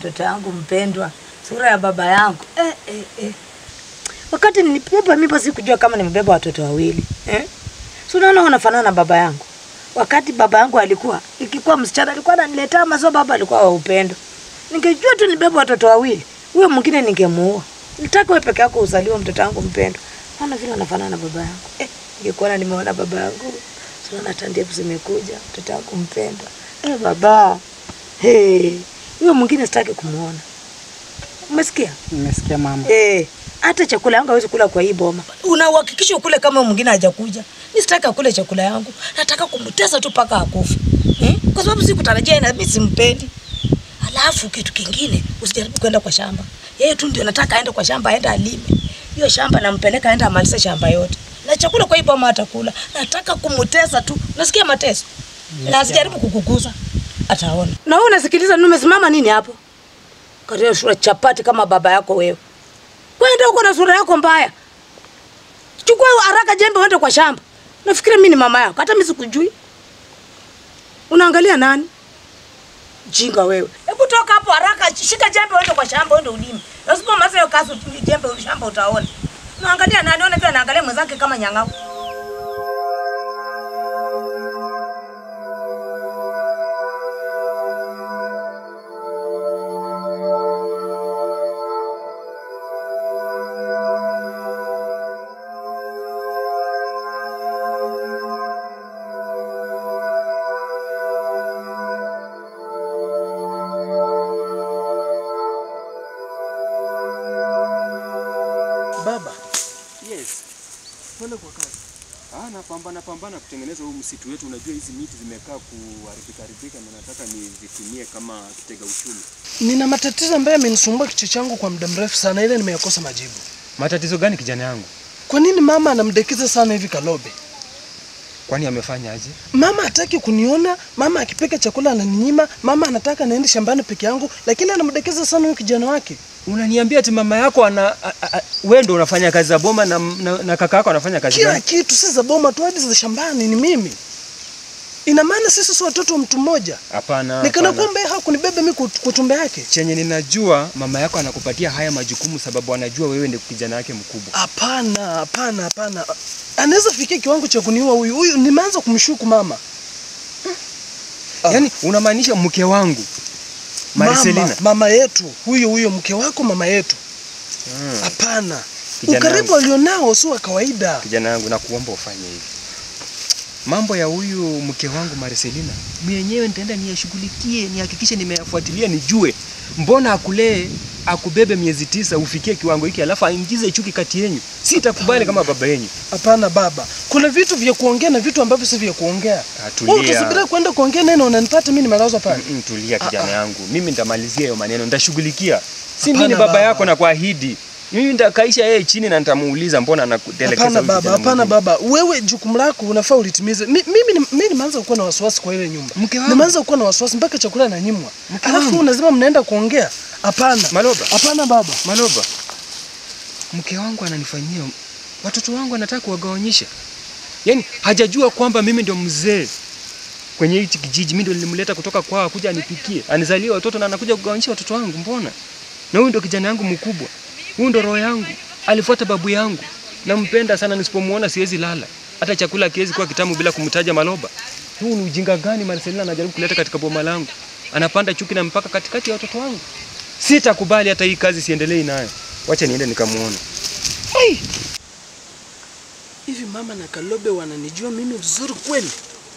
mtoto wangu mpendwa, sura ya baba yangu. Wakati nilibeba mimba sikujua kama nimebeba watoto wawili. Si unaona unafanana na baba yangu. Wakati baba yangu alikuwa, ikikuwa msichana alikuwa ananiletea mazo, baba alikuwa wa upendo. Ningejua tu nibeba watoto wawili, huyo mwingine ningemuoa. Nitaka wewe peke yako uzaliwe mtoto wangu mpendwa. Maana vile unafanana na baba yangu. Ningekuwa nimeona baba yangu. Si unaona tandevu zimekuja, mtoto wangu mpendwa. Baba. Huyo mwingine sitaki kumuona. Umesikia? Nimesikia mama. Hata chakula yangu hawezi kula kwa hii boma. Unahakikisha ukule kama mwingine hajakuja. Mimi sitaki akule chakula yangu. Nataka kumtesa tu paka akufe. Kwa sababu sikutarajia na mimi simpendi. Alafu kitu kingine, usijaribu kwenda kwa shamba. Yeye tu ndio nataka aende kwa shamba, aende alime. Hiyo shamba nampeleka aende amalize shamba yote. Na chakula kwa hii boma atakula. Nataka kumtesa tu. Unasikia mateso? Na asijaribu kukuguza. Ataona. Na wewe unasikiliza umesimama nini hapo? Karia sura chapati kama baba yako wewe. Kwenda huko na sura yako mbaya. Chukua haraka jembe uende kwa shamba. Nafikiri mimi ni mama yako, hata mimi sikujui. Unaangalia nani? Jinga wewe. Hebu toka hapo haraka, shika jembe uende kwa shamba uende ulime. Lazima maza hiyo kazi jembe shamba utaona. Unaangalia nani? Ona pia naangalia mwenzake kama nyang'au. Baba. Yes. Mbona kwa kazi? Napambana kutengeneza huu msitu wetu. Unajua hizi miti zimekaa kuharibika na nataka nizitumie kama kitega uchumi. Nina matatizo ambayo yamenisumbua kichwa changu kwa muda mrefu sana, ile nimeyakosa majibu. Matatizo gani kijana yangu? Kwa nini mama anamdekeza sana hivi Kalobe? Kwani amefanya aje? Mama hataki kuniona, mama akipika chakula ananinyima, mama anataka naende shambani peke yangu, lakini anamdekeza sana huyo kijana wake. Unaniambia ati mama yako wewe ndio unafanya kazi za boma na kaka yako anafanya kazi gani? Kila kitu si za boma tu, hadi za shambani ni mimi. Ina maana sisi si watoto wa mtu mmoja? Hapana. Nikana kwamba yeye hakunibeba mimi kwa tumbo yake. Chenye ninajua mama yako anakupatia haya majukumu sababu anajua wewe ndio kijana wake mkubwa. Hapana. Anaweza fikia kiwango cha kuniua huyu. Huyu nimeanza kumshuku mama. Yaani unamaanisha mke wangu Mariselina? Mama yetu. Huyo mke wako mama yetu. Hapana. Ukaribu alionao sio wa kawaida. Kijana wangu nakuomba ufanye hivi. Mambo ya huyu mke wangu Mariselina, mwenyewe nitaenda niyashughulikie, nihakikishe nimeyafuatilia nijue. Mbona akulee, akubebe miezi 9 ufikie kiwango hiki alafu aingize chuki kati yenu? Sitakubali kama baba yenu. Hapana baba. Kuna vitu vya kuongea na vitu ambavyo si vya kuongea. Tulia. Utasubiri kwenda kuongea neno unanipata mimi nimelazwa pale. Tulia kijana yangu. Mimi nitamalizia hiyo maneno, nitashughulikia. Si mimi baba yako na kuahidi. Mimi nitakaisha yeye chini na nitamuuliza mbona anakutelekeza. Hapana baba. Wewe jukumu lako unafaa ulitimize. Mimi nimeanza kuwa na wasiwasi kwa ile nyumba. Nimeanza kuwa na wasiwasi mpaka chakula na nyimwa. Alafu unasema mnaenda kuongea. Hapana. Maloba. Hapana baba. Maloba. Mke wangu ananifanyia, watoto wangu anataka kuwagawanyisha. Yaani hajajua kwamba mimi ndio mzee kwenye hichi kijiji. Mimi ndio nilimleta kutoka kwao kuja anipikie, anizalie watoto na anakuja kugawanyisha watoto wangu. Mbona? Na huyu ndio kijana yangu mkubwa. Huyu ndo roho yangu. Alifuata babu yangu. Nampenda sana, nisipomuona siwezi lala. Hata chakula kiwezi kuwa kitamu bila kumtaja Maloba. Huu ni ujinga gani Mariselina anajaribu kuleta katika boma langu? Anapanda chuki na mpaka katikati ya watoto wangu. Sitakubali hata hii kazi siendelee nayo. Wacha niende nikamuone. Hivi mama na Kalobe wananijua mimi vizuri kweli?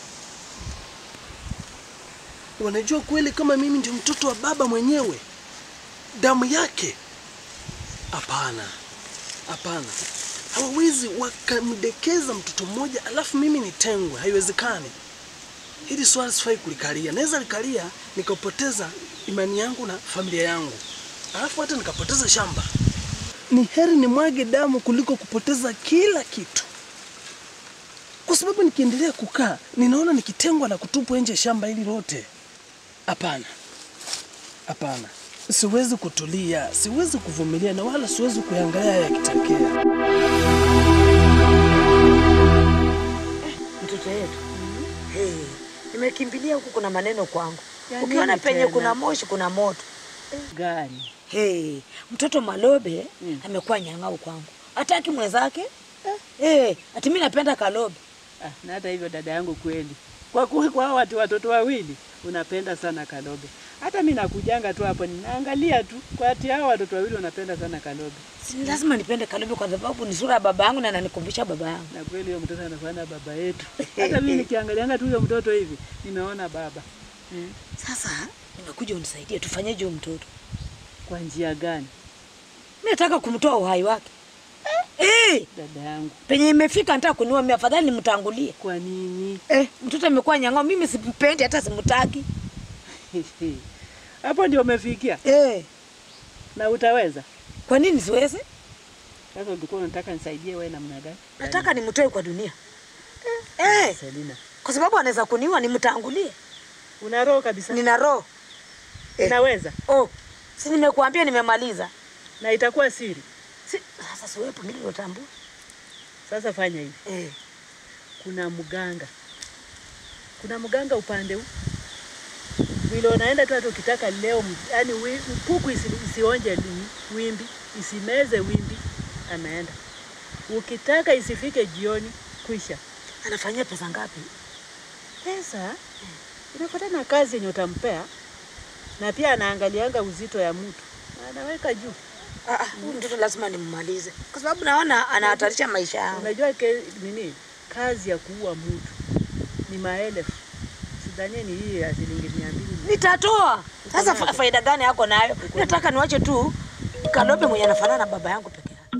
Wanajua kweli kama mimi ndio mtoto wa baba mwenyewe? Damu yake? Hapana. Hawawezi wakamdekeza mtoto mmoja alafu mimi nitengwe. Haiwezekani. Hili swali sifai kulikalia. Naweza likalia nikapoteza imani yangu na familia yangu. Alafu hata nikapoteza shamba. Ni heri nimwage damu kuliko kupoteza kila kitu. Kwa sababu nikiendelea kukaa, ninaona nikitengwa na kutupwa nje shamba hili lote. Hapana. Siwezi kutulia, siwezi kuvumilia na wala siwezi kuangalia yakitokea. Mtoto yetu. Nimekimbilia huku kuna maneno kwangu. Ukiona penye kuna moshi kuna moto. Gani? Hey, mtoto Malobe amekuwa nyang'au kwangu. Hataki mwenzake. Ati mimi napenda Kalobe. Na hata hivyo dada yangu kweli. Kwa watoto wawili unapenda sana Kalobe. Hata mimi nakujanga tu hapo ninaangalia tu kwa ati hao watoto wawili wanapenda sana Kalobe. Si lazima nipende Kalobe kwa sababu ni sura ya baba yangu na ananikumbusha baba yangu. Na kweli huyo mtoto anafanana baba yetu. Hata mimi nikiangalianga tu huyo mtoto hivi nimeona baba. Sasa nimekuja unisaidie tufanyeje huyo mtoto? Kwa njia gani? Mimi nataka kumtoa uhai wake. Dada yangu. Penye imefika nataka kuniua mimi, afadhali nimtangulie. Kwa nini? Mtoto amekuwa nyang'au, mimi simpendi hata simtaki. Hapo ndio umefikia? Na utaweza? Kwa nini siwezi? Sasa ulikuwa unataka nisaidie wewe namna gani? Nataka nimtoe kwa dunia. Selina. Kwa sababu anaweza kuniua nimtangulie. Una roho kabisa? Nina roho. Unaweza? Si nimekuambia nimemaliza. Na itakuwa siri. Sasa siwepo mimi utambua. Sasa fanya hivi. Kuna mganga upande huu. Vile unaenda tu hata ukitaka leo, yani puku isionje wimbi, isimeze wimbi, anaenda. Ukitaka isifike jioni, kwisha. Anafanyia pesa ngapi? Pesa? Inafuatana na kazi yenye utampea. Na pia anaangalianga uzito ya mtu. Anaweka juu. Huyu mtoto lazima nimmalize. Kwa sababu naona anahatarisha maisha yangu. Unajua nini? Kazi ya kuua mtu ni maelfu. Sidhani ni hii ya shilingi 200. Nitatoa. Sasa faida gani yako nayo? Nataka niwache tu Kalobe mwenye anafanana na baba yangu peke yake.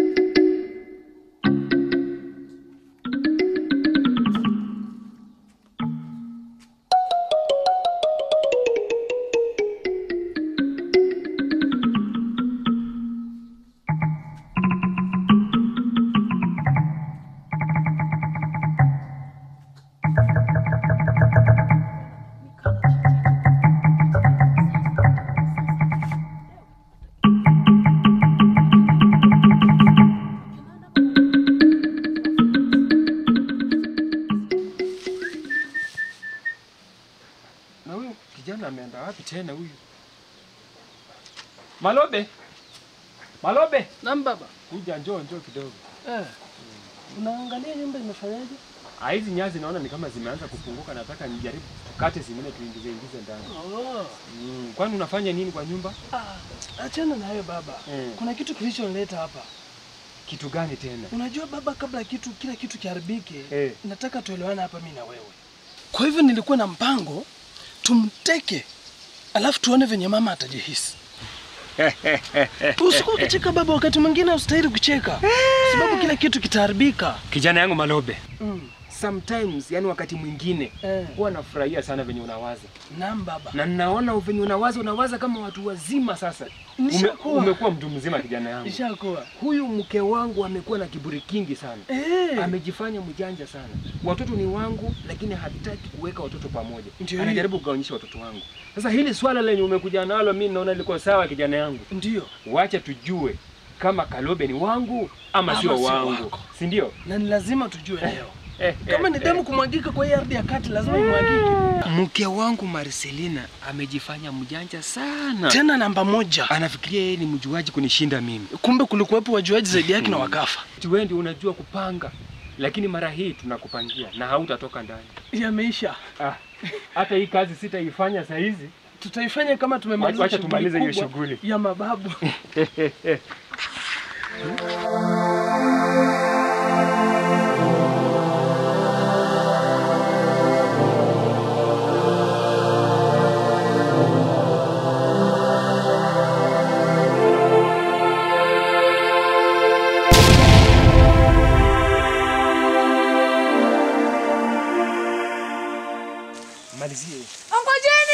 Ameenda wapi tena huyu? Malobe. Malobe. Naam baba. Kuja njoo kidogo. Unaangalia nyumba imefanyaje? Hizi nyazi naona ni kama zimeanza kupunguka, nataka nijaribu tukate zingine tuingize ndani. Kwani unafanya nini kwa nyumba? Achana na hayo baba. Kuna kitu kilichonileta hapa. Kitu gani tena? Unajua baba, kabla kila kitu kiharibike, nataka tuelewane hapa mimi na wewe. Kwa hivyo nilikuwa na mpango tumteke, alafu tuone venye mama atajihisi. Usikuwa kucheka baba, wakati mwingine usitahili kucheka. Sababu kila kitu kitaharibika. Kijana yangu Malobe. Sometimes, yani wakati mwingine, huwa nafurahia sana venye unawaza. Naam baba. Na ninaona venye unawaza kama watu wazima sasa. Umekuwa mtu mzima kijana yangu. Nishakuwa. Huyu mke wangu amekuwa na kiburi kingi sana. Amejifanya mjanja sana. Watoto ni wangu lakini hataki kuweka watoto pamoja. Anajaribu kugawanisha watoto wangu. Sasa hili swala lenye umekuja nalo mimi naona liko sawa kijana yangu. Ndio. Wacha tujue kama Kalobe ni wangu ama sio wangu. Si ndio? Na ni lazima tujue leo. Kama ni damu kumwagika kwa hii ardhi ya kati lazima imwagike. Mke wangu Mariselina amejifanya mjanja sana. Tena namba 1. Anafikiria yeye ni mjuaji kunishinda mimi. Kumbe kulikuwepo wajuaji zaidi yake na wakafa. Wewe ndio unajua kupanga. Lakini mara hii tunakupangia na hautatoka ndani. Yameisha. Hata hii kazi sitaifanya saa hizi. Tutaifanya kama tumemaliza. Wacha tumalize hiyo shughuli ya mababu. Malizie. Ngojeni.